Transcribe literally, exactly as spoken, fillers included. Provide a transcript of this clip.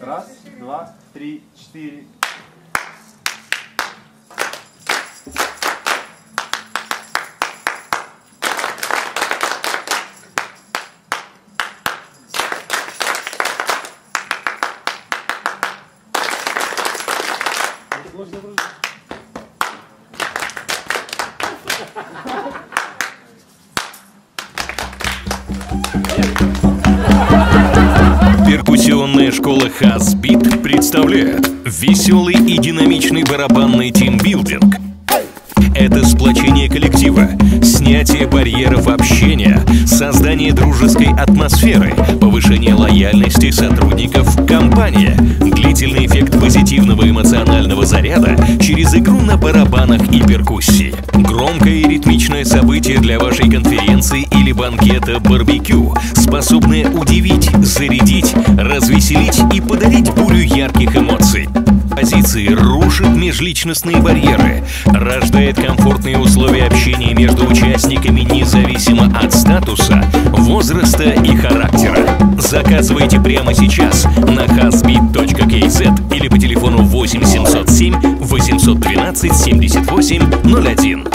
Раз, два, три, четыре. Перкуссионная школа Хазбит представляет веселый и динамичный барабанный тимбилдинг. Это сплочение коллектива, снятие барьеров общения, создание дружеской атмосферы, повышение лояльности сотрудников компании, длительный эффект позитивного эмоционального заряда через игру на барабанах и перкуссии, громкое и ритмичное событие для вашей конференции или банкета барбекю, способное удивить, зарядить, развеселить и подарить бурю ярких эмоций. Позиции рушит межличностные барьеры, рождает комфортные условия общения между участниками независимо от статуса, возраста и характера. Заказывайте прямо сейчас на хазбит точка кей зет или по телефону восемь семьсот семь восемьсот двенадцать семьдесят восемь ноль один.